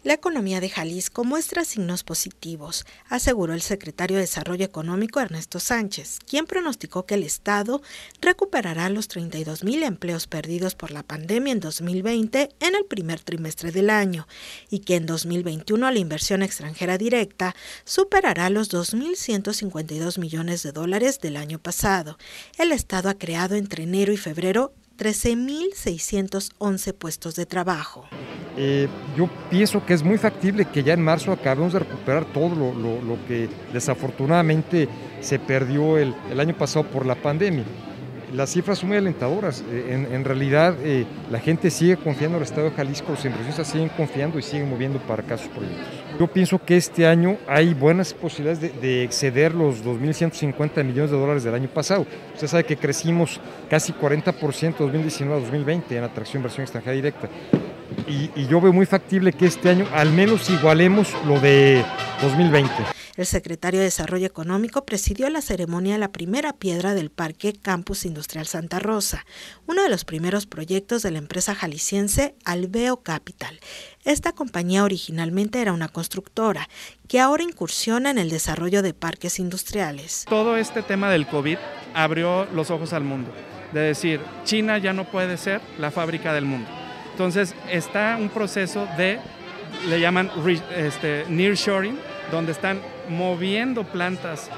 La economía de Jalisco muestra signos positivos, aseguró el secretario de Desarrollo Económico Ernesto Sánchez, quien pronosticó que el Estado recuperará los 32,000 empleos perdidos por la pandemia en 2020 en el primer trimestre del año y que en 2021 la inversión extranjera directa superará los $2,152 millones del año pasado. El Estado ha creado entre enero y febrero 13,611 puestos de trabajo. Yo pienso que es muy factible que ya en marzo acabemos de recuperar todo lo que desafortunadamente se perdió el año pasado por la pandemia. Las cifras son muy alentadoras. En realidad, la gente sigue confiando en el Estado de Jalisco, los inversionistas siguen confiando y siguen moviendo para acá sus proyectos. Yo pienso que este año hay buenas posibilidades de exceder los $2,150 millones del año pasado. Usted sabe que crecimos casi 40% 2019 a 2020 en atracción de inversión extranjera directa. Y yo veo muy factible que este año al menos igualemos lo de 2020. El secretario de Desarrollo Económico presidió la ceremonia de la primera piedra del Parque Campus Industrial Santa Rosa, uno de los primeros proyectos de la empresa jalisciense Alveo Capital. Esta compañía originalmente era una constructora que ahora incursiona en el desarrollo de parques industriales. Todo este tema del COVID abrió los ojos al mundo, de decir, China ya no puede ser la fábrica del mundo. Entonces está un proceso de, le llaman nearshoring, donde están moviendo plantas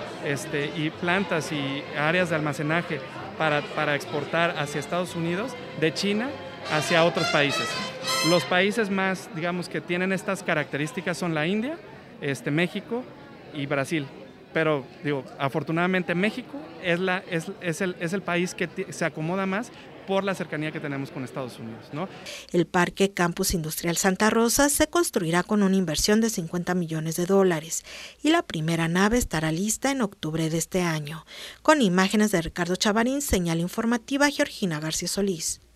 y áreas de almacenaje para exportar hacia Estados Unidos, de China hacia otros países. Los países más, digamos, que tienen estas características son la India, México y Brasil. Pero, afortunadamente México es el país que se acomoda más por la cercanía que tenemos con Estados Unidos, ¿no? El Parque Campus Industrial Santa Rosa se construirá con una inversión de $50 millones y la primera nave estará lista en octubre de este año. Con imágenes de Ricardo Chavarín, señal informativa Georgina García Solís.